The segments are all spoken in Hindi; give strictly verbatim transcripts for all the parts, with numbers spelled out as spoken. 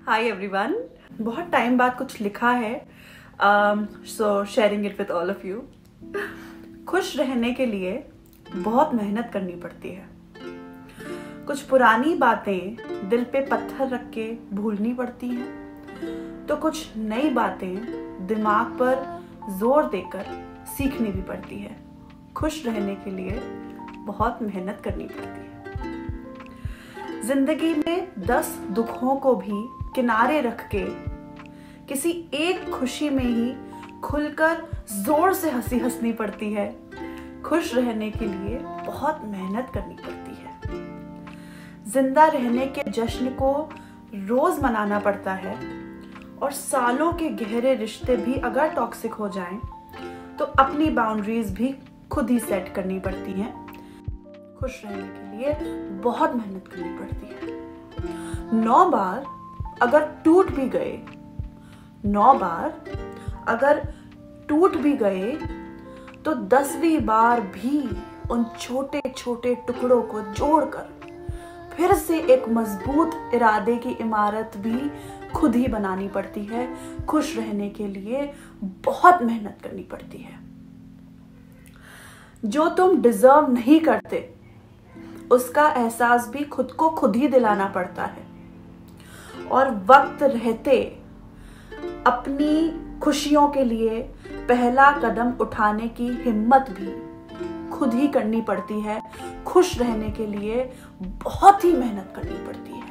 Hi everyone. बहुत टाइम बाद कुछ लिखा है, so sharing it with all of you. खुश रहने के लिए बहुत मेहनत करनी पड़ती है। कुछ पुरानी बातें दिल पे पत्थर रख के भूलनी पड़ती हैं, तो कुछ नई बातें दिमाग पर जोर देकर सीखनी भी पड़ती है। खुश रहने के लिए बहुत मेहनत करनी पड़ती है। जिंदगी में दस दुखों को भी किनारे रख के किसी एक खुशी में ही खुलकर जोर से हंसी हंसनी पड़ती है। खुश रहने के लिए बहुत मेहनत करनी पड़ती है। जिंदा रहने के जश्न को रोज मनाना पड़ता है, और सालों के गहरे रिश्ते भी अगर टॉक्सिक हो जाएं, तो अपनी बाउंड्रीज भी खुद ही सेट करनी पड़ती हैं। खुश रहने के लिए बहुत मेहनत करनी पड़ती है। नौ बार अगर टूट भी गए, नौ बार अगर टूट भी गए, तो दसवीं बार भी उन छोटे छोटे टुकड़ों को जोड़कर फिर से एक मजबूत इरादे की इमारत भी खुद ही बनानी पड़ती है। खुश रहने के लिए बहुत मेहनत करनी पड़ती है। जो तुम डिजर्व नहीं करते, उसका एहसास भी खुद को खुद ही दिलाना पड़ता है, और वक्त रहते अपनी खुशियों के लिए पहला कदम उठाने की हिम्मत भी खुद ही करनी पड़ती है। खुश रहने के लिए बहुत ही मेहनत करनी पड़ती है।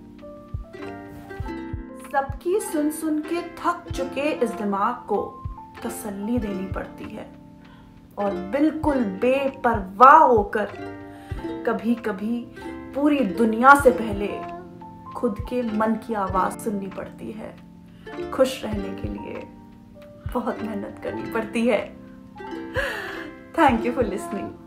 सबकी सुन सुन के थक चुके इस दिमाग को तसल्ली देनी पड़ती है, और बिल्कुल बेपरवाह होकर कभी कभी पूरी दुनिया से पहले खुद के मन की आवाज सुननी पड़ती है। खुश रहने के लिए बहुत मेहनत करनी पड़ती है। Thank you for listening.